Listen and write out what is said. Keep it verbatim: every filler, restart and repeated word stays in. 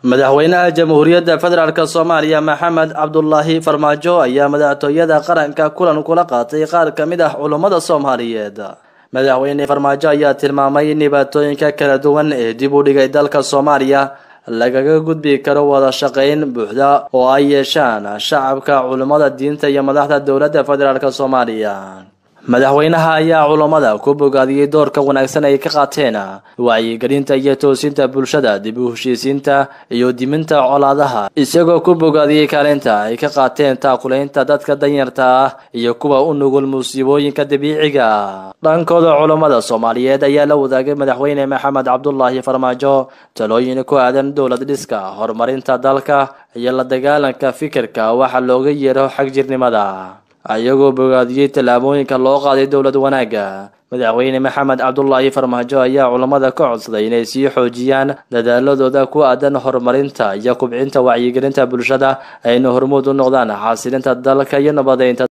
madaxweynaha jamhuuriyadda federaalka Soomaaliya Maxamed Cabdullaahi Farmaajo ayaa madaxtooyada qaranka kulan kula qaatay qaar ka mid ah culimada Soomaaliyeed. Madaxweyne Farmaajo ayaa tilmaamay in dhibaatooyinka kala duwan ee dib u dhigay dalka Soomaaliya lagaga gudbi karo wada shaqayn buuxda oo ay yeeshaan shacabka, culimada diinta iyo madaxda dowladda federaalka Soomaaliya. madaxweynaha ayaa culimada ku bogaadiyay doorka wanaagsan ay ka qaateen wacyigelinta iyo toosinta bulshada, dib u heshiisiinta iyo diminta colaadaha, isagoo ku bogaadiyay kaalinta ay ka qaateen taakulaynta dadka danyarta ah iyo kuwa u nugul musiibooyinka dabiiciga ah. dhankooda culimada Soomaaliyeed ayaa la wadaagay madaxweyne Maxamed Cabdullaahi Farmaajo talooyin ku aadan dowlad dhiska, horumarinta dalka iyo la dagaalanka fikirka waxa looga yeero xagjirnimada, ayagoo bogaadiyay tallaabooyinka loo qaaday dowlad wanaaga. madaxweyne Maxamed Cabdullaahi Farmaajo ayaa culimada ka codsaday inay sii xoojiyaan dadaaladooda ku aadan horumarinta iyo kubcinta wacyigelinta bulshada ayna hormuud u noqdaan xasilinta dalka iyo nabadeynta